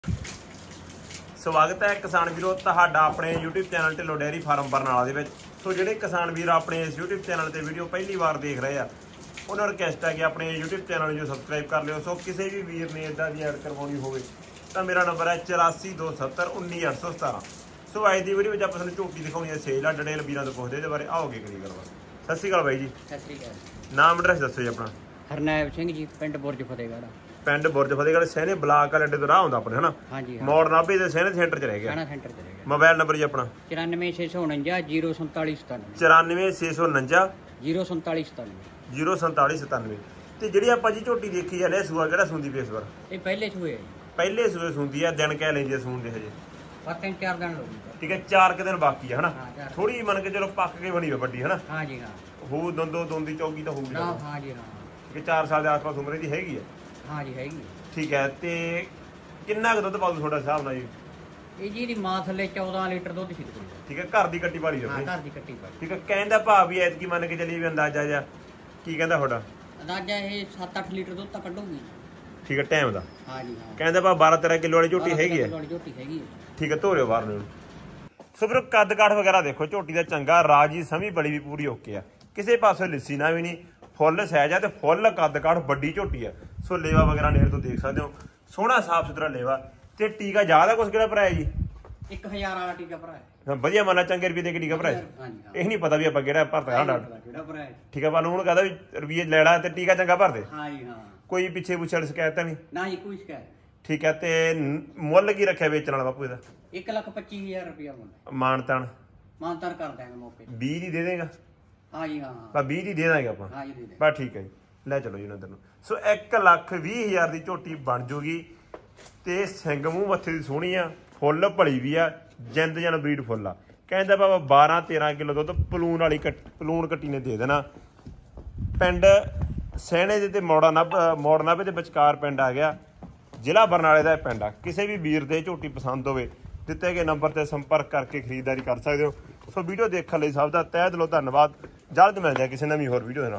ਸਵਾਗਤ ਹੈ ਕਿਸਾਨ ਵੀਰੋ ਤੁਹਾਡਾ ਆਪਣੇ YouTube channel Dhillon dairy farm Barnala ਦੇ ਵਿੱਚ। ਸੋ ਜਿਹੜੇ ਕਿਸਾਨ ਵੀਰ ਆਪਣੇ ਇਸ YouTube ਚੈਨਲ ਤੇ ਵੀਡੀਓ ਪਹਿਲੀ ਵਾਰ ਦੇਖ ਰਹੇ ਆ ਉਹਨਾਂ ਨੂੰ ਰਿਕਵੈਸਟ ਹੈ ਕਿ ਆਪਣੇ YouTube ਚੈਨਲ ਨੂੰ ਸਬਸਕ੍ਰਾਈਬ ਕਰ ਲਿਓ। ਸੋ ਕਿਸੇ ਵੀ ਵੀਰ ਨੇ ਇਦਾਂ ਦੀ ਐਡ ਕਰਵਾਉਣੀ ਹੋਵੇ ਤਾਂ ਮੇਰਾ ਨੰਬਰ ਹੈ 8427191817। ਸੋ ਅੱਜ ਦੀ ਵੀਡੀਓ ਵਿੱਚ ਆਪਾਂ ਤੁਹਾਨੂੰ ਝੋਟੀ ਦਿਖਾਉਣੀ ਹੈ ਸੇਲ ਆ। ਡਿਟੇਲ ਵੀਰਾਂ ਤੋਂ ਪੁੱਛਦੇ ਇਹਦੇ ਬਾਰੇ ਆਓਗੇ ਕਰੀ ਗੱਲਬਾਤ। ਸਤਿ ਸ਼੍ਰੀ ਅਕਾਲ ਬਾਈ ਜੀ। ਸਤਿ ਸ਼੍ਰੀ ਅਕਾਲ। ਨਾਮ ਐਡਰੈਸ ਦੱਸੋ ਜੀ ਆਪਣਾ। ਹਰਨੈਬ ਸਿੰਘ ਜੀ, ਪਿੰਡ ਬੁਰਜ ਫਤਿਹਗੜ੍ਹ। ਪਿੰਡ ਬੁਰਜ ਫਤਿਹਗੜ੍ਹ ਸਹਿਣੇ ਬਲਾਕ ਵਾਲੇ ਅੱਡੇ ਤੋਂ ਰਾਹ ਹੁੰਦਾ ਆਪਣੇ ਹਨਾ। ਹਾਂਜੀ ਮੋੜ ਨਾਭੇ ਦੇ ਸਹਿਣੇ ਸੈਂਟਰ 'ਚ ਰਹਿ ਗਿਆ। ਸਹਿਣਾ ਸੈਂਟਰ 'ਚ ਰਹਿ ਗਿਆ। ਮੋਬਾਈਲ ਨੰਬਰ ਜੀ ਆਪਣਾ 9469904797 9469904797 04797। ਤੇ ਜਿਹੜੀ ਆਪਾਂ ਜੀ ਝੋਟੀ ਦੇਖੀ ਜਾਂਦੇ ਸੂਆ ਕਿਹੜਾ ਸੁੰਦੀ ਪਈ ਇਸ ਵਾਰ? ਇਹ ਪਹਿਲੇ ਸੂਏ ਪਹਿਲੇ ਸੂਏ ਸੁੰਦੀ ਆ। ਦਿਨ ਕਹਿ ਲੈਂਦੀ ਆ ਸੂਣ ਦੇ ਹਜੇ? ਬਸ 3-4 ਦਿਨ ਹੋ ਗਏ। ਠੀਕ ਹੈ, 4 ਦਿਨ ਬਾਕੀ ਆ ਹਨਾ। ਹਾਂ, ਥੋੜੀ ਮੰਨ ਕੇ ਚਲੋ ਪੱਕ ਕੇ ਬਣੀ ਹੋਈ ਵੱਡੀ ਹਨਾ। ਹਾਂ ਜੀ ਹਾਂ। ਹੋ ਦੋਂਦੀ ਚੌਕੀ ਤਾਂ ਹੋਊਗੀ। ਹਾਂ ਜੀ ਹਾਂ। ਕਿ 4 ਸਾਲ ਦੇ ਆਸ-ਪਾਸ ਉਮਰ ਦੀ ਹੈਗੀ ਆ। ਹਾਂ ਜੀ ਹੈਗੀ। ਠੀਕ ਹੈ, ਤੇ ਕਿੰਨਾ ਕੁ ਦੁੱਧ ਪਾਉ ਤੁਹਾਡਾ ਹਿਸਾਬ ਨਾਲ ਜੀ? ਇਹ ਜੀ ਦੀ ਮਾਂ ਥੱਲੇ 14 ਲੀਟਰ ਦੁੱਧ ਸੀ। ਠੀਕ ਹੈ, ਘਰ ਦੀ ਕੱਟੀ ਵਾਲੀ ਹਾਂ, ਹੋਵੇ। ਘਰ ਦੀ ਕੱਟੀ ਪਾ। ਠੀਕ ਹੈ, ਕਹਿੰਦਾ ਭਾਅ ਵੀ ਐਤਕੀ ਮੰਨ ਕੇ ਚੱਲੀ ਵੀ ਅੰਦਾਜ਼ਾ ਜਾਂ ਕੀ ਕਹਿੰਦਾ ਤੁਹਾਡਾ? ਅੰਦਾਜ਼ਾ ਇਹ 7-8 ਲੀਟਰ ਦੁੱਧ ਤਾਂ ਕੱਢੂਗੀ। ਠੀਕ ਹੈ, ਟਾਈਮ ਦਾ। ਹਾਂ ਜੀ ਹਾਂ। ਕਹਿੰਦਾ ਭਾਅ 12-13 ਕਿਲੋ ਵਾਲੀ ਝੋਟੀ ਹੈਗੀ ਹੈ। ਝੋਟੀ ਹੈਗੀ ਹੈ। ਠੀਕ ਹੈ, ਧੋਰਿਓ ਬਾਹਰ ਨੂੰ। ਸੋ ਫਿਰ ਕੱਦ ਕਾਠ ਵਗੈਰਾ ਦੇਖੋ ਝੋਟੀ ਦਾ ਚੰਗਾ, ਰਾਜੀ ਸਮੀ ਬੜੀ ਵੀ ਪੂਰੀ ਓਕੇ ਆ। ਕਿਸੇ ਪਾਸੇ ਲਿੱਸੀ ਨਾ ਵੀ ਨਹੀਂ, ਫੁੱਲ ਸਾਈਜ਼ ਆ ਤੇ ਫੁੱਲ ਕੱਦ ਕਾਠ ਵੱਡੀ ਝੋਟੀ ਆ। ਸੋ ਲੇਵਾ ਵਗੈਰਾ ਨੇੜ ਤੋਂ ਦੇਖ ਸਕਦੇ ਹੋ, ਸੋਹਣਾ ਸਾਫ ਸੁਥਰਾ ਲੇਵਾ। ਤੇ ਟੀਕਾ ਜ਼ਿਆਦਾ ਕੁਛ ਕਿਹੜਾ ਭਰਾਇਆ ਜੀ? 1000 ਵਾਲਾ ਟੀਕਾ ਭਰਾਇਆ। ਵਧੀਆ ਮੰਨ ਲਾ ਚੰਗੇ ਰੁਪਏ ਦੇ ਟੀਕਾ ਭਰਾਇਆ। ਇਹ ਨਹੀਂ ਪਤਾ ਵੀ ਆਪਾਂ ਕਿਹੜਾ ਭਰਤਾ ਸਾਡਾ। ਕਿਹੜਾ ਭਰਾਇਆ? ਠੀਕ ਹੈ, ਪਰ ਹੁਣ ਕਹਦਾ ਵੀ ਰੁਪਏ ਲੈਣਾ ਤੇ ਟੀਕਾ ਚੰਗਾ ਭਰਦੇ। ਹਾਂ ਜੀ ਹਾਂ। ਕੋਈ ਪਿੱਛੇ ਪੁੱਛਣ ਸ਼ਿਕਾਇਤ ਤਾਂ ਨਹੀਂ? ਨਾ ਜੀ ਕੋਈ ਸ਼ਿਕਾਇਤ। ਠੀਕ ਹੈ, ਤੇ ਮੁੱਲ ਕੀ ਰੱਖਿਆ ਵੇਚਣ ਵਾਲਾ ਬਾਪੂ ਇਹਦਾ? 1,25,000 ਰੁਪਇਆ ਮੁੱਲ। ਮਾਨਤਾਨ ਮਾਨਤਾਨ ਕਰ ਦਾਂਗੇ ਮੌਕੇ ਤੇ। 20 ਦੀ ਦੇ ਦੇਗਾ? ਹਾਂ ਜੀ ਹਾਂ। ਬਸ 20 ਦੀ ਦੇ ਦਾਂਗੇ ਆਪਾਂ। ਹਾਂ ਜੀ ਦੇ ਦੇ। ਬਸ ਠੀਕ ਹੈ ਜੀ, ਲੈ ਚਲੋ ਜੀ ਉਹਨਾਂ ਨੂੰ। ਸੋ 1,20,000 ਦੀ ਝੋਟੀ ਬਣ ਜੂਗੀ। ਤੇ ਸਿੰਘ ਮੂੰਹ ਮੱਥੇ ਦੀ ਸੋਹਣੀ ਆ, ਫੁੱਲ ਭਲੀ ਵੀ ਆ, ਜਿੰਦ ਜਨ ਬਰੀਡ ਫੁੱਲ ਆ। ਕਹਿੰਦਾ ਬਾਬਾ 12-13 ਕਿਲੋ ਦੁੱਧ ਪਲੂਣ ਵਾਲੀ ਪਲੂਣ ਕੱਟੀ ਨੇ ਦੇ ਦੇਣਾ। ਪਿੰਡ ਸਹਿਣੇ ਦੇ ਤੇ ਮੋੜ ਨਾਭੇ ਦੇ ਵਿਚਕਾਰ ਪਿੰਡ ਆ ਗਿਆ। ਜ਼ਿਲ੍ਹਾ ਬਰਨਾਲੇ ਦਾ ਪਿੰਡ ਆ। ਕਿਸੇ ਵੀ ਵੀਰ ਦੇ ਝੋਟੀ ਪਸੰਦ ਹੋਵੇ ਦਿੱਤੇ ਗਏ ਨੰਬਰ ਤੇ ਸੰਪਰਕ ਕਰਕੇ ਖਰੀਦਦਾਰੀ ਕਰ ਸਕਦੇ ਹੋ। ਸੋ ਵੀਡੀਓ ਦੇਖਣ ਲਈ ਸਭ ਦਾ ਤਹਿ ਦਿਲੋਂ ਧੰਨਵਾਦ। ਜਲਦ ਮਿਲਦੇ ਆ ਕਿਸੇ ਨਵੀਂ ਹੋਰ ਵੀਡੀਓ ਦੇ ਨਾਲ।